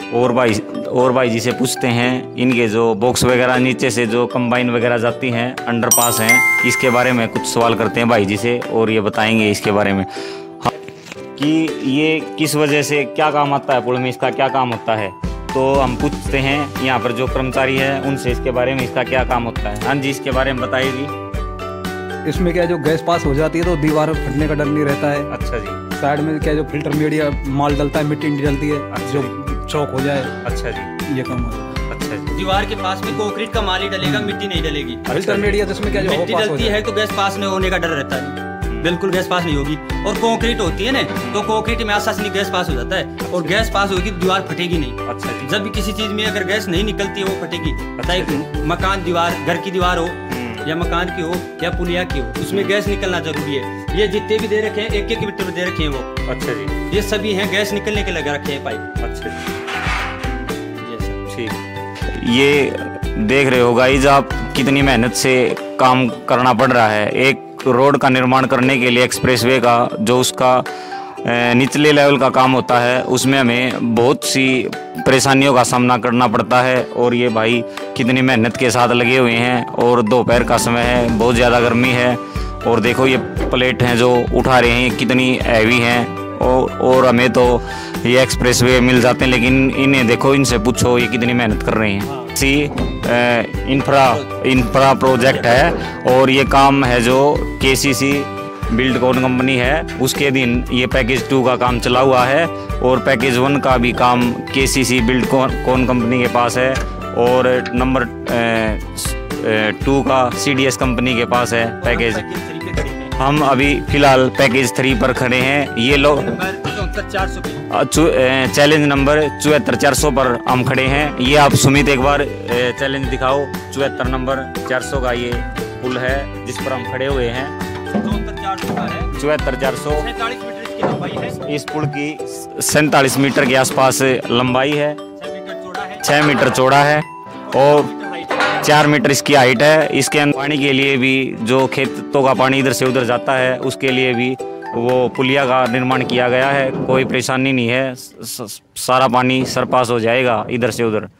और भाई जी से पूछते हैं इनके जो बॉक्स वगैरह नीचे से जो कंबाइन वगैरह जाती हैं अंडरपास हैं, इसके बारे में कुछ सवाल करते हैं भाई जी से और ये बताएंगे इसके बारे में। हाँ, कि ये किस वजह से क्या काम आता है, पुल में इसका क्या काम होता है, तो हम पूछते हैं यहाँ पर जो कर्मचारी है उनसे इसके बारे में, इसका क्या काम होता है। हाँ जी, इसके बारे में बताइए। इसमें क्या है, जो गैस पास हो जाती है तो दीवार फटने का डर नहीं रहता है। अच्छा जी। साइड में क्या है, जो फिल्टर मीडिया माल डलता है, मिट्टी नहीं डलती है। अच्छा जो चौक हो जाए। अच्छा जी, ये काम होता है। अच्छा जी। दीवार के पास में कंक्रीट का माल ही डलेगा, मिट्टी नहीं डलेगी। फिल्टर मीडिया जिसमें क्या मिट्टी डलती है तो गैस पास नहीं होने का डर रहता है, बिल्कुल गैस पास नहीं होगी। और कंक्रीट होती है ना, तो कंक्रीट में आसानी गैस पास हो जाता है और गैस पास होगी दीवार फटेगी नहीं। अच्छा जी। जब भी किसी चीज में अगर गैस नहीं निकलती है वो फटेगी, चाहे मकान दीवार, घर की दीवार हो या मकान की हो या पुलिया की हो, उसमें गैस निकलना जरूरी है। ये जितने भी दे रखे हैं, एक मीटर में दे रखे हैं वो। अच्छा जी। ये सभी हैं गैस निकलने के लगा रखे हैं पाइप। अच्छा जी, ये सब ठीक। ये देख रहे हो गाइस आप कितनी मेहनत से काम करना पड़ रहा है। एक रोड का निर्माण करने के लिए एक्सप्रेसवे का जो उसका निचले लेवल का काम होता है, उसमें हमें बहुत सी परेशानियों का सामना करना पड़ता है। और ये भाई कितनी मेहनत के साथ लगे हुए हैं और दोपहर का समय है, बहुत ज़्यादा गर्मी है। और देखो ये प्लेट हैं जो उठा रहे हैं, कितनी हैवी हैं। और हमें तो ये एक्सप्रेसवे मिल जाते हैं, लेकिन इन्हें देखो, इनसे पूछो ये कितनी मेहनत कर रहे हैं। इंफ्रा प्रोजेक्ट है और ये काम है जो केसीसी बिल्डकॉन कंपनी है, उसके अधीन ये पैकेज 2 का काम चला हुआ है। और पैकेज 1 का भी काम केसीसी बिल्डकॉन कंपनी के पास है और नंबर 2 का सीडीएस कंपनी के पास है पैकेज। हम अभी फिलहाल पैकेज 3 पर खड़े हैं। ये लोग चैलेंज नंबर 74,400 पर हम खड़े हैं। ये आप सुमित एक बार चैलेंज दिखाओ। 74 नंबर 400 का ये पुल है जिस पर हम खड़े हुए हैं। 74,400 इस पुल की 47 मीटर के आसपास लंबाई है, 6 मीटर चौड़ा है और 4 मीटर इसकी हाइट है। इसके अंदर पानी के लिए भी जो खेतों का पानी इधर से उधर जाता है उसके लिए भी वो पुलिया का निर्माण किया गया है। कोई परेशानी नहीं है, सारा पानी सरपास हो जाएगा इधर से उधर।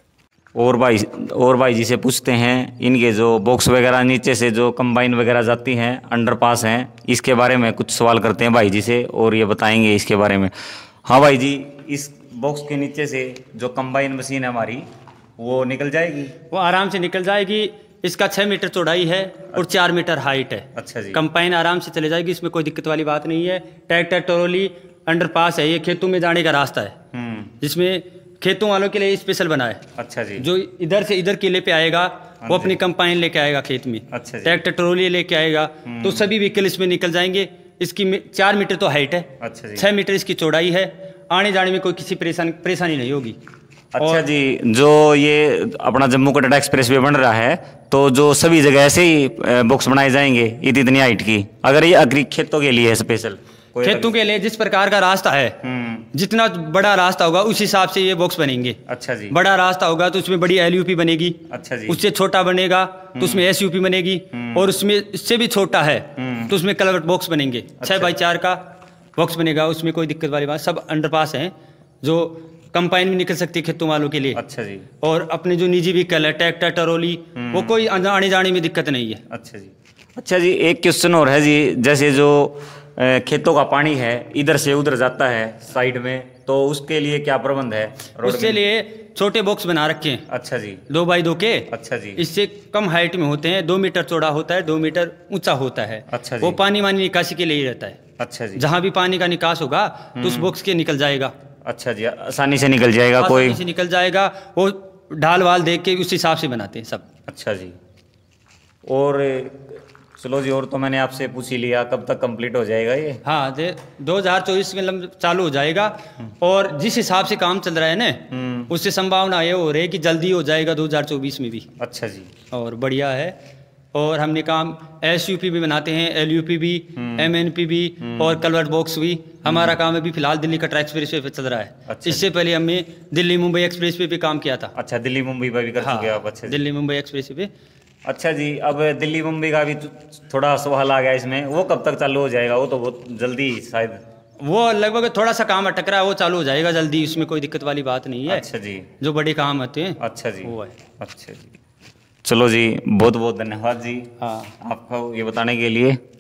और भाई जी से पूछते हैं इनके जो बॉक्स वगैरह नीचे से जो कंबाइन वगैरह जाती हैं अंडरपास हैं, इसके बारे में कुछ सवाल करते हैं भाई जी से और ये बताएंगे इसके बारे में। हाँ भाई जी, इस बॉक्स के नीचे से जो कंबाइन मशीन है हमारी वो निकल जाएगी? वो आराम से निकल जाएगी। इसका 6 मीटर चौड़ाई है और 4 मीटर हाइट है। अच्छा जी। कंबाइन आराम से चले जाएगी, इसमें कोई दिक्कत वाली बात नहीं है। ट्रैक्टर ट्रॉली अंडरपास है, ये खेतों में जाने का रास्ता है जिसमें खेतों वालों के लिए स्पेशल बना है। अच्छा जी। जो इधर से इधर किले पे आएगा वो अपनी कंबाइन लेके आएगा खेत में। अच्छा जी। ट्रैक्टर ट्रॉली लेके आएगा तो सभी व्हीकल इसमें निकल जाएंगे। इसकी 4 मीटर तो हाइट है। अच्छा जी। 6 मीटर इसकी चौड़ाई है। आने जाने में कोई किसी परेशानी नहीं होगी। अच्छा जी, जो ये अपना जम्मू कटरा एक्सप्रेसवे बन रहा है तो जो सभी जगह ऐसे ही बॉक्स बनाए जाएंगे इतनी हाइट की? अगर ये खेतों के लिए है स्पेशल, खेतों के लिए जिस प्रकार का रास्ता है, जितना बड़ा रास्ता होगा उस हिसाब से ये बॉक्स बनेंगे। अच्छा जी। बड़ा रास्ता होगा तो उसमें बड़ी एलयूपी बनेगी। अच्छा जी। उससे छोटा बनेगा तो उसमें एसयूपी बनेगी और उसमें इससे भी छोटा है तो उसमें कलवर्ट बॉक्स बनेंगे। 6x4 का बॉक्स बनेगा, उसमें कोई दिक्कत वाली बात। सब अंडरपास हैं जो कंबाइन में निकल सकती है खेतों वालों के लिए। अच्छा जी। और अपने जो निजी व्हीकल है, ट्रैक्टर ट्रॉली, वो कोई आने जाने में दिक्कत नहीं है। अच्छा जी। अच्छा जी, एक क्वेश्चन और है जी, जैसे जो खेतों का पानी है इधर से उधर जाता है साइड में, तो उसके लिए क्या प्रबंध है? उसके लिए छोटे बॉक्स बना रखे हैं। अच्छा जी। 2x2 के। अच्छा जी। इससे कम हाइट में होते हैं, 2 मीटर चौड़ा होता है, 2 मीटर ऊंचा होता है। अच्छा जी। वो पानी निकासी के लिए ही रहता है। अच्छा जी। जहाँ भी पानी का निकास होगा तो उस बॉक्स के निकल जाएगा। अच्छा जी, आसानी से निकल जाएगा, कोई आसानी से निकल जाएगा। वो ढाल वाल देख के उस हिसाब से बनाते हैं सब। अच्छा जी। और चलो जी, और तो मैंने आपसे पूछ ही लिया, कब तक कंप्लीट हो जाएगा ये? हाँ, 2024 में चालू हो जाएगा। और जिस हिसाब से काम चल रहा है ना, उससे संभावना ये हो रही है कि जल्दी हो जाएगा 2024 में भी। अच्छा जी। और बढ़िया है। और हमने काम एसयूपी भी बनाते हैं, एलयूपी भी, एमएनपी भी और कलवर्ट बॉक्स भी। हमारा काम अभी फिलहाल दिल्ली कटरा एक्सप्रेसवे पे चल रहा है। अच्छा। इससे पहले हमने दिल्ली मुंबई एक्सप्रेसवे पे काम किया था। अच्छा, दिल्ली मुंबई पर भी कर चुके आप? अच्छा, दिल्ली मुंबई एक्सप्रेसवे पे। अच्छा जी, अब दिल्ली मुंबई का भी थोड़ा सवाल आ गया इसमें, वो कब तक चालू हो जाएगा? वो तो बहुत जल्दी शायद। वो लगभग थोड़ा सा काम अटक रहा है, वो चालू हो जाएगा जल्दी, उसमें कोई दिक्कत वाली बात नहीं है। अच्छा जी। जो बड़े काम होते हैं अच्छा जी। वो है। अच्छा जी, चलो जी, बहुत बहुत धन्यवाद जी हाँ आपको ये बताने के लिए।